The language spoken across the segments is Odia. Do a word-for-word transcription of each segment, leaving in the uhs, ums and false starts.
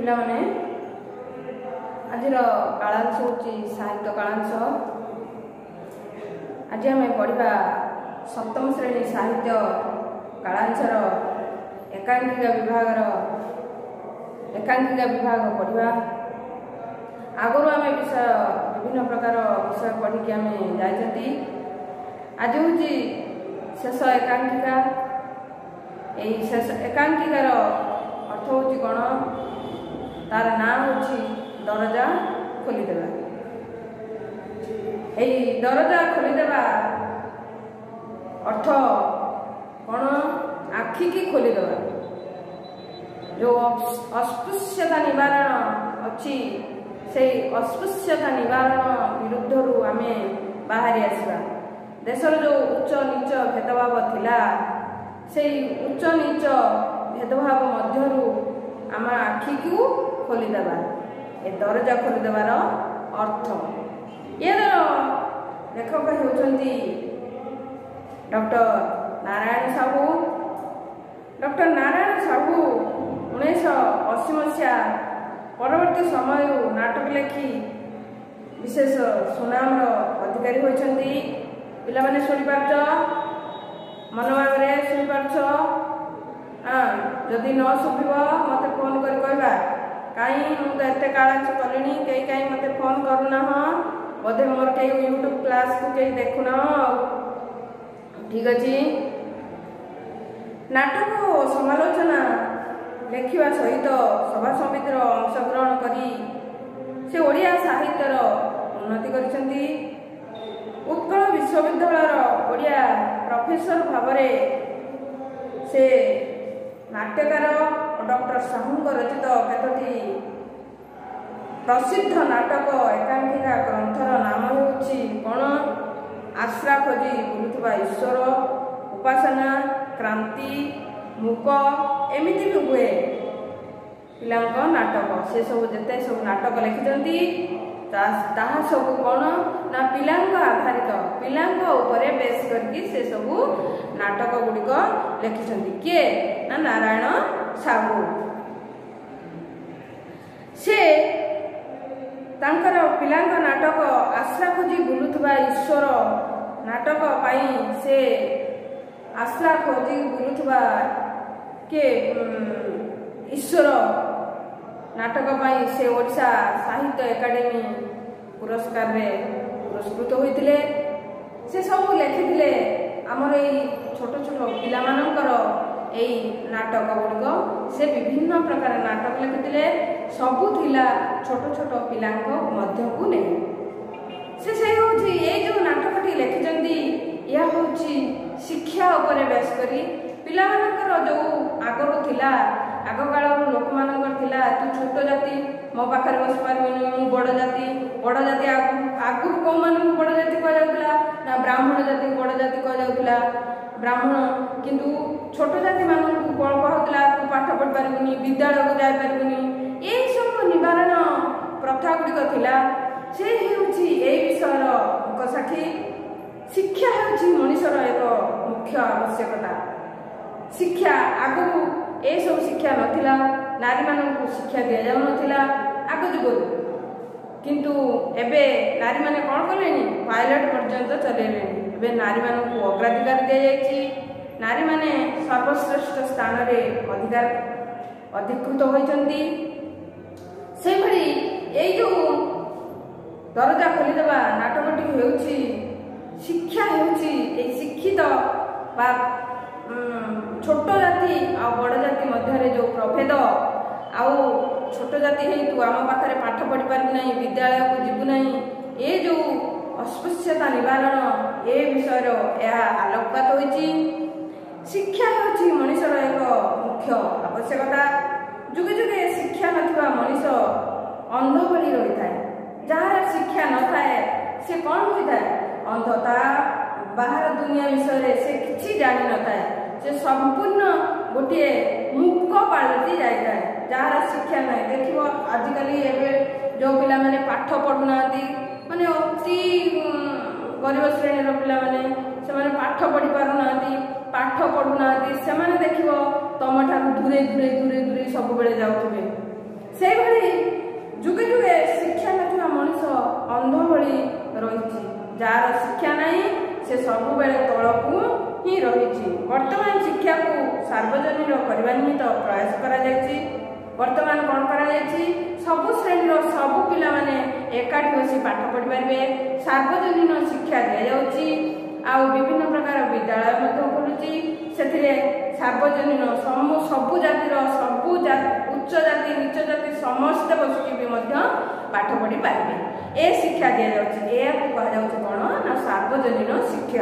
पिलाने आजिर कालांश होची साहित्य कालांश। आज आम पढ़ा सप्तम श्रेणी साहित्य कालांशर एकांकिका विभाग एकांकिका विभाग पढ़ा। आगुरी आम विषय विभिन्न प्रकार विषय पढ़ी आम जाती। आज हूँ शेष एकांकिका। यही शेष एकांकिकार अर्थ हूँ कौन, तार ना हूँ दरजा खोलीदेवा। यही दरजा खोलीदेवा अर्थ कौन, आखि की खोलीदेवा। जो अस्पृश्यता निवारण अच्छी से अस्पृश्यता निवारण विरुद्ध आम बाहरी आसवा। देशर जो उच्च नीच भेदभाव थिला से उच्च नीच भेदभाव मध्यरु आम आखि को खोलीदेवा। ए दरजा खोलीदेवार अर्थ। यार लेखक होती डॉक्टर नारायण साहू। डॉक्टर नारायण साहू उन्नीस अशी मसीहा परवर्ती समय नाटक लेखि विशेष सुनाम अधिकारी होती। पिला माने सुनी पारछ, मन भाव शुणी पारछ। हाँ, जदि न शुभ मत फोन कर कहवा कहीं मुझे एत कालांश कली कई कहीं मत फोन करूना बोधे मोर कई यूट्यूब क्लास को कई देखुना। ठीक अच्छे। नाटक समालोचना लेखिवा सहित सभा समितिर अंशग्रहण करी से ओडिया साहित्यर उन्नति करिसेंती। उत्कल विश्वविद्यालय ओडिया प्रोफेसर भावरे से नाट्यकार डॉक्टर साहू रचित केतोटी प्रसिद्ध नाटक एकांकिका ग्रंथर नाम होची कौन, आश्रा खोजी बुलुथुबा ईश्वर, उपासना, क्रांति, मुक एमिति भी हुए पिलांक नाटक। से सब जेते सब नाटक लिखिचंती ताहा सब कौन ना पिलांक आधारित पिलांक उपरे बेस करके से सब नाटक गुड़िक लिखिचंती। किए ना नारायण साहू। से तांकर पिलांक नाटक आश्रा खोजी बुलुथुबा ईश्वर नाटक पाई से आश्रा खोजी बुलुथुबा के ईश्वर नाटक पाई से ओडिशा साहित्य एकाडेमी पुरस्कार रे पुरस्कृत होइतिले। से सब लिखिथिले आमर एई छोट छोट पिला मानकर एई नाटक गुड़िक। से विभिन्न प्रकार नाटक लिखिथिले, सबु थिला छोट छोट पिलांक मध्य को नै। से से होची ए जो नाटकटी लिखिचंती या होची शिक्षा उपरे बेस करी पिला मानकर जो आगरो थिला आग काल लोक मानकर थिला तू छोट जाति मो पाखरे बस पारबेनी मु बड़ जाति बड़ जाति आगु को मानू बड़ जाति कह जाउतला ना ब्राह्मण जाति बड़ जाति कह जाउतला। ब्राह्मण किंतु छोट जाति मानू कोन कहतला तू पाठ पढ़ पारबेनी विद्यालय को जाय पारबेनी। ए सब निवारण प्रथा गुड़िक थिला। से हेउची ए विषयर मुखसाखी। शिक्षा हेउची मनुष्यर एक मुख्य आवश्यकता। शिक्षा आगु ए सब शिक्षा नथिला, नारी मानक शिक्षा दिया जाउ नथिला आग जुगरु। किंतु एबे नारी माने कोन कलेनी पायलट पर्यंत चलेलेनी। एबे नारी मानक अग्राधिकार दिया जायछि। नारी माने सर्वश्रेष्ठ स्थान रे अधिकार अधिकृत होइचंती। से भली ए जो दरजा खोलीदेवा नाटकटी हेउछि शिक्षा हेउछि ए शिक्षित बा छोट जाति आ बड़ जाति मध्य जो प्रभेद आउ छोट जाति है तू आम पाखे पाठ पढ़ी पारू ना विद्यालय को जीवु ना ये जो अस्पृश्यता निवारण ए विषय आलोकपात होइछि। शिक्षा होछि मनुष्यर एक मुख्य आवश्यकता। जुगे जुगे शिक्षा नथिबा मनुष्य अंध भली रही थाए। जार शिक्षा न थाए से कौन होता है अंधता। बाहर दुनिया विषय से किसी जानी न थाए। से संपूर्ण गोटे मूक पालटी जाए जार शिक्षा ना। देखो आजिकल एवं जो पिला माने पाठ पढ़ुना माने अति गरीब श्रेणी पिला माने से माने पाठ पढ़ी पारुना पाठ पढ़ुना से देखो तुम ठार दूरे दूरे दूरे दूरे सब बेले जाऊे ସେଇଭଳି ଯୁଗେ ଯୁଗେ ଶିକ୍ଷା ନଥିବା ମଣିଷ ଅନ୍ଧ ଭଳି ରହିଛି। ଯାହାର ଶିକ୍ଷା ନାହିଁ ସେ ସବୁବେଳେ ତଳକୁ ହିଁ ରହିଛି। ବର୍ତ୍ତମାନ ଶିକ୍ଷାକୁ ସାର୍ବଜନୀନ କରିବା ନିମିତ୍ତ ପ୍ରୟାସ କରାଯାଇଛି। ବର୍ତ୍ତମାନ କ'ଣ କରାଯାଇଛି? ସବୁ ଶ୍ରେଣୀର ସବୁ ପିଲାମାନେ ଏକାଠି ବସି ପାଠ ପଢ଼ିପାରିବେ। ସାର୍ବଜନୀନ ଶିକ୍ଷା ଦିଆଯାଉଛି। ଆଉ ବିଭିନ୍ନ ପ୍ରକାର ବିଦ୍ୟାଳୟ ମଧ୍ୟ ଖୋଲୁଛି। ସେଥିରେ ସାର୍ବଜନୀନ ସବୁ ଜାତିର ସବୁ ଉଚ୍ଚ ଜାତି ନିଚ ଜାତି ସମସ୍ତେ ବସିକି ବି ମଧ୍ୟ ପାଠ ପଢ଼ି ପାରିବେ। ଏ ଶିକ୍ଷା ଦିଆଯାଉଛି। ଏହାକୁ କୁହାଯାଉଛି କ'ଣ ନା ସାର୍ବଜନୀନ ଶିକ୍ଷା।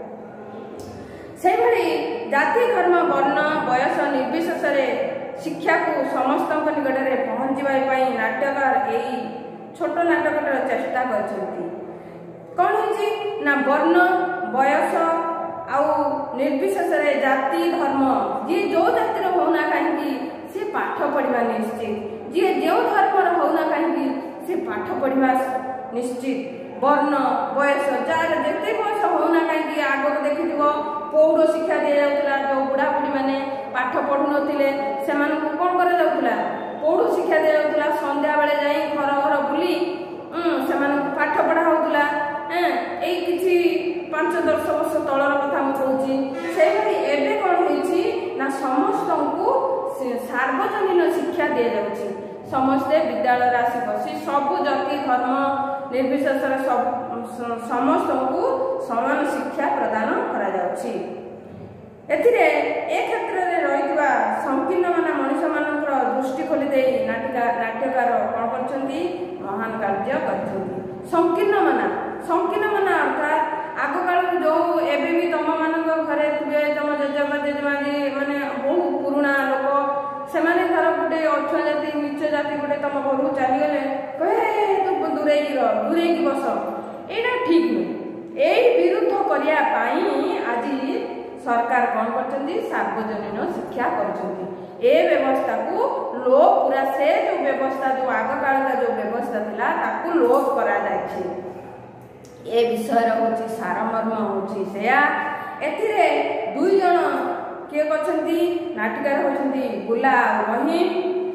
ସେହିଭଳି ଜାତି ଧର୍ମ ବର୍ଣ୍ଣ ବୟସ ନିର୍ବିଶେଷରେ ଶିକ୍ଷାକୁ ସମସ୍ତଙ୍କ ନିକଟରେ ପହଞ୍ଚିବା ପାଇଁ ନାଟ୍ୟକାର ଏହି ଛୋଟ ନାଟକର ଚେଷ୍ଟା କରିଛନ୍ତି। କ'ଣ ହେଇଛି ନା ବର୍ଣ୍ଣ ବୟସ ଆଉ ନିର୍ବିଶେଷରେ ଜାତି ଧର୍ମ ଯିଏ ଯେଉଁ ଜାତିର ହେଉନା କାହିଁକି ସେ ପାଠ ପଢ଼ିବା ନିଶ୍ଚିତ। ଯିଏ ଯେଉଁ ଧର୍ମର ହେଉନା କାହିଁକି ସେ ପାଠ ପଢ଼ିବା ନିଶ୍ଚିତ। ବର୍ଣ୍ଣ ବୟସ ଯାହାର ଯେତେ ବୟସ ହେଉନା କାହିଁକି ଆଗକୁ ଦେଖିଥିବ ପୌଢ଼ ଶିକ୍ଷା ଦିଆଯାଉଥିଲା। ଯେଉଁ ବୁଢ଼ାବୁଢ଼ୀ ମାନେ ପାଠ ପଢ଼ୁନଥିଲେ ସେମାନଙ୍କୁ କ'ଣ କରାଯାଉଥିଲା? ପୌଢ଼ ଶିକ୍ଷା ଦିଆଯାଉଥିଲା। ସନ୍ଧ୍ୟାବେଳେ ଯାଇ ଘର ଘର ବୁଲି ସେମାନଙ୍କୁ ପାଠ ପଢ଼ା ହେଉଥିଲା। ଏଇ କିଛି ପାଞ୍ଚ ଦଶ ବର୍ଷ ତଳର କଥା ମୁଁ କହୁଛି। ସେହିଭଳି ଏବେ କ'ଣ ହେଇଛି ନା ସମସ୍ତଙ୍କୁ ସାର୍ବଜନୀନ ଶିକ୍ଷା ଦିଆଯାଉଛି। ସମସ୍ତେ ବିଦ୍ୟାଳୟରେ ଆସି ବସି ସବୁ ଜାତି ଧର୍ମ ନିର୍ବିଶେଷରେ ସମସ୍ତଙ୍କୁ ସମାନ ଶିକ୍ଷା ପ୍ରଦାନ କରାଯାଉଛି। ଏଥିରେ ଏ କ୍ଷେତ୍ରରେ ରହିଥିବା ସଂକୀର୍ଣ୍ଣମାନ ମଣିଷମାନଙ୍କର ଦୃଷ୍ଟି ଖୋଲି ଦେଇ ନାଟିକା ନାଟ୍ୟକାର କ'ଣ କରିଛନ୍ତି? ମହାନ କାର୍ଯ୍ୟ କରିଛନ୍ତି। ସଂକୀର୍ଣ୍ଣମାନ ସଂକୀର୍ଣ୍ଣମାନ ଅର୍ଥାତ୍ ଆଗକାଳରୁ ଯେଉଁ ଏବେ ବି ତମମାନଙ୍କ ଘରେ ଥିବେ ତମ ଜେଜେବାପା ଜେଜେମା ମାନେ ବହୁ ପୁରୁଣା ଲୋକ ସେମାନେ ଧର ଗୋଟେ ଅଛୁଆଁ ଜାତି ନିଚ ଜାତି ଗୋଟେ ତମ ଘରକୁ ଚାଲିଗଲେ କହେ ତୁ ଦୂରେଇକି ରହ ଦୂରେଇକି ବସ। ଏଇଟା ଠିକ୍ ନୁହେଁ। ଏଇ ବିରୁଦ୍ଧ କରିବା ପାଇଁ ଆଜି ସରକାର କ'ଣ କରିଛନ୍ତି? ସାର୍ବଜନୀନ ଶିକ୍ଷା କରିଛନ୍ତି। ଏ ବ୍ୟବସ୍ଥାକୁ ଲୋପ ପୁରା ସେ ଯେଉଁ ବ୍ୟବସ୍ଥା ଯେଉଁ ଆଗକାଳର ଯେଉଁ ବ୍ୟବସ୍ଥା ଥିଲା ତାକୁ ଲୋପ କରାଯାଇଛି। ଏ ବିଷୟର ହେଉଛି ସାରମର୍ମ ହେଉଛି ସେୟା। ଏଥିରେ ଦୁଇ ଜଣ କିଏ କରିଛନ୍ତି? ନାଟିକାର ହେଉଛନ୍ତି ବୁଲା ଆଉ ରହିମ।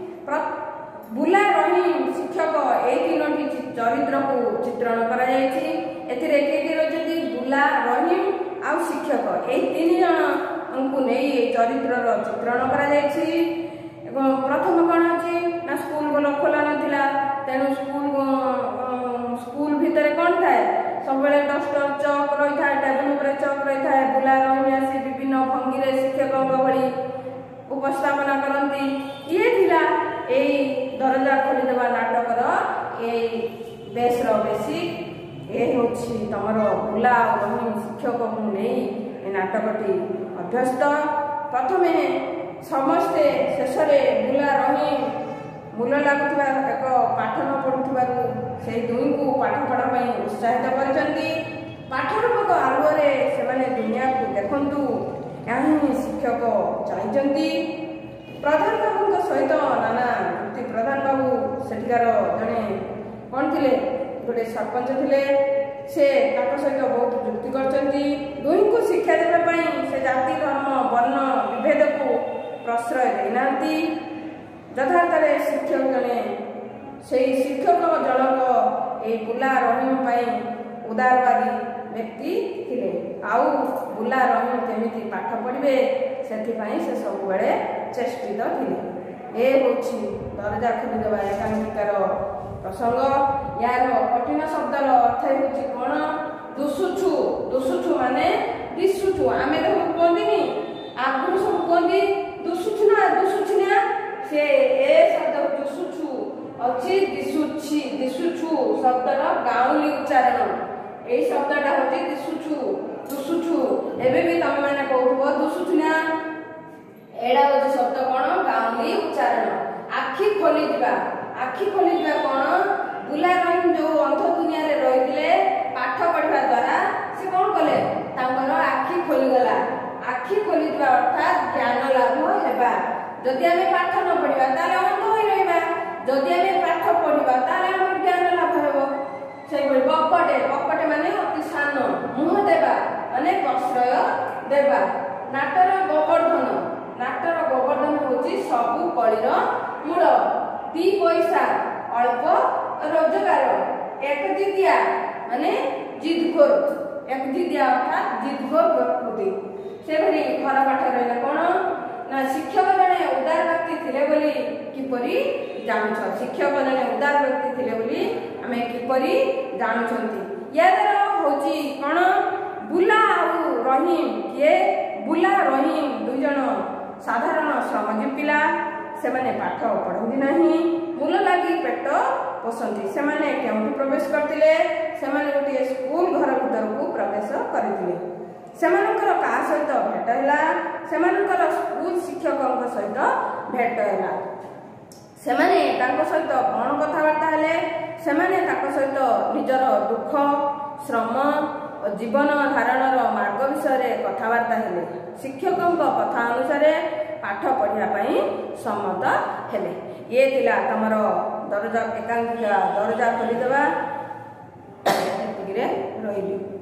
ବୁଲା ରହିମ ଶିକ୍ଷକ ଏଇ ତିନୋଟି ଚରିତ୍ରକୁ ଚିତ୍ରଣ କରାଯାଇଛି। ଏଥିରେ କିଏ କିଏ ରହିଛନ୍ତି? ବୁଲା ରହିମ ଆଉ ଶିକ୍ଷକ ଏଇ ତିନି ଜଣଙ୍କୁ ନେଇ ଏଇ ଚରିତ୍ରର ଚିତ୍ରଣ କରାଯାଇଛି। ଏବଂ ପ୍ରଥମ କ'ଣ ଅଛି ନା ସ୍କୁଲ ଭଲ ଖୋଲା ନଥିଲା। ତେଣୁ ସ୍କୁଲ ସ୍କୁଲ ଭିତରେ କ'ଣ ଥାଏ? ସବୁବେଳେ ଡଷ୍ଟର ଚକ୍ ରହିଥାଏ। ଟେବୁଲ ଉପରେ ଚକ୍ ରହିଥାଏ। ବୁଲା ରହି ଆସି ବିଭିନ୍ନ ଭଙ୍ଗୀରେ ଶିକ୍ଷକଙ୍କ ଭଳି ଉପସ୍ଥାପନା କରନ୍ତି। ଇଏ ଥିଲା ଏଇ ଦରଜା ଖୋଲିଦେବା ନାଟକର ଏଇ ବେଶର ବେଶିକ। ଏ ହେଉଛି ତମର ବୁଲା ଆଉ ରହି ଶିକ୍ଷକଙ୍କୁ ନେଇ ଏ ନାଟକଟି ଅଭ୍ୟସ୍ତ। ପ୍ରଥମେ ସମସ୍ତେ ଶେଷରେ ବୁଲା ରହି ମୂଲ ଲାଗୁଥିବା ଏକ ପାଠ ନ ପଢ଼ୁଥିବାରୁ ସେହି ଦୁହିଁଙ୍କୁ ପାଠ ପଢ଼ା ପାଇଁ ଉତ୍ସାହିତ କରିଛନ୍ତି। ପାଠରୂପକ ଆଲୁଅରେ ସେମାନେ ଦୁନିଆକୁ ଦେଖନ୍ତୁ ଏହା ହିଁ ଶିକ୍ଷକ ଚାହିଁଛନ୍ତି। ପ୍ରଧାନ ବାବୁଙ୍କ ସହିତ ନାନା ଯୁକ୍ତି ପ୍ରଧାନ ବାବୁ ସେଠିକାର ଜଣେ କ'ଣ ଥିଲେ? ଗୋଟେ ସରପଞ୍ଚ ଥିଲେ। ସେ ତାଙ୍କ ସହିତ ବହୁତ ଯୁକ୍ତି କରିଛନ୍ତି। ଦୁହିଁଙ୍କୁ ଶିକ୍ଷା ଦେବା ପାଇଁ ସେ ଜାତି ଧର୍ମ ବର୍ଣ୍ଣ ବିଭେଦକୁ ପ୍ରଶ୍ରୟ ଦେଇନାହାନ୍ତି। ଯଥାର୍ଥରେ ଶିକ୍ଷକ ଜଣେ ସେହି ଶିକ୍ଷକ ଜଣକ ଏହି ବୁଲା ରହିମ ପାଇଁ ଉଦାରବାଦୀ ବ୍ୟକ୍ତି ଥିଲେ। ଆଉ ବୁଲା ରହିମ କେମିତି ପାଠ ପଢ଼ିବେ ସେଥିପାଇଁ ସେ ସବୁବେଳେ ଚେଷ୍ଟିତ ଥିଲେ। ଏ ହେଉଛି ଦରଜା ଖୋଲିଦେବା ଏକାଙ୍କିକାର ପ୍ରସଙ୍ଗ। ଏହାର କଠିନ ଶବ୍ଦର ଅର୍ଥ ହେଉଛି କ'ଣ? ଦୁଷୁଛୁ। ଦୁଷୁଛୁ ମାନେ ଦିଶୁଛୁ। ଆମେ ତ କୁହନ୍ତିନି ଆଗରୁ ସବୁ କୁହନ୍ତି ଦୁଷୁଛୁ ନା ଦୁଷୁଛି ନା। ସେ ଏ ଶବ୍ଦ ଦୁଷୁଛୁ ଅଛି ଦିଶୁଛି ଦିଶୁଛୁ ଶବ୍ଦର ଗାଉଁଲି ଉଚ୍ଚାରଣ। ଏଇ ଶବ୍ଦଟା ହେଉଛି ଦିଶୁଛୁ ଦୁଷୁଛୁ। ଏବେ ବି ତମେ ମାନେ କହୁଥିବ ଦୁଷୁଛୁ ନା। ଏଇଟା ହେଉଛି ଶବ୍ଦ କ'ଣ? ଗାଉଁଲି ଉଚ୍ଚାରଣ। ଆଖି ଖୋଲିଯିବା। ଆଖି ଖୋଲିଯିବା କ'ଣ? ବୁଲା ରହିମ ଯେଉଁ ଅନ୍ଧ ଦୁନିଆରେ ରହିଥିଲେ ପାଠ ପଢ଼ିବା ଦ୍ୱାରା ସେ କ'ଣ କଲେ? ତାଙ୍କର ଆଖି ଖୋଲିଗଲା। ଆଖି ଖୋଲିଯିବା ଅର୍ଥାତ୍ ଜ୍ଞାନ ଲାଭ ହେବା। ଯଦି ଆମେ ପାଠ ନ ପଢ଼ିବା ତାହେଲେ ଅନ୍ଧ ହୋଇ ରହିବା। ଯଦି ଆମେ ପାଠ ପଢ଼ିବା ତାହେଲେ ଆମର ଜ୍ଞାନ ଲାଭ ହେବ। ସେଇଭଳି ବକଟେ ବକଟେ ମାନେ ଅତି ସାନ। ମୁହଁ ଦେବା ମାନେ ପ୍ରଶ୍ରୟ ଦେବା। ନାଟର ଗୋବର୍ଦ୍ଧନ। ନାଟର ଗୋବର୍ଦ୍ଧନ ହେଉଛି ସବୁ କଳିର ମୂଳ। ଦି ପଇସା ଅଳ୍ପ ରୋଜଗାର একজিদিয়া মানে জিদঘোর একজিদিয়া অর্থাৎ জিদঘোর প্রকৃতি সেভাবে ঘর পাঠ রহিলা কোণ না শিক্ষক জনে উদার ব্যক্তি ଥିଲେ ବୋଲି কিপরি জাণুছ শিক্ষক জনে উদার ব্যক্তি ଥିଲେ ବୋଲି ଆମେ কিপরি জাণুଛନ୍ତି ইয়াদର হଉଛି কোণ বুলা ଆଉ রহিম କିଏ ବୁଲା ରହିମ ଦୁଇ ଜଣ ସାଧାରଣ ଶ୍ରମଜୀବୀ ପିଲା ସେମାନେ ପାଠ ପଢ଼ନ୍ତି ନାହିଁ ମୂଲ ଲାଗି ପେଟ ପୋଷନ୍ତି ସେମାନେ କେଉଁଠି ପ୍ରବେଶ କରିଥିଲେ ସେମାନେ ଗୋଟିଏ ସ୍କୁଲ ଘର ଭିତରକୁ ପ୍ରବେଶ କରିଥିଲେ ସେମାନଙ୍କର କାହା ସହିତ ଭେଟ ହେଲା ସେମାନଙ୍କର ସ୍କୁଲ ଶିକ୍ଷକଙ୍କ ସହିତ ଭେଟ ହେଲା ସେମାନେ ତାଙ୍କ ସହିତ କ'ଣ କଥାବାର୍ତ୍ତା ହେଲେ ସେମାନେ ତାଙ୍କ ସହିତ ନିଜର ଦୁଃଖ ଶ୍ରମ ଜୀବନ ଧାରଣର ମାର୍ଗ ବିଷୟରେ କଥାବାର୍ତ୍ତା ହେଲେ ଶିକ୍ଷକଙ୍କ କଥା ଅନୁସାରେ ପାଠ ପଢ଼ିବା ପାଇଁ ସମ୍ମତ ହେଲେ ଇଏ ଥିଲା ତମର ଦରଜା ଏକାଙ୍କିକା ଦରଜା ଖୋଲିଦେବା ଏତିକିରେ ରହିଲି।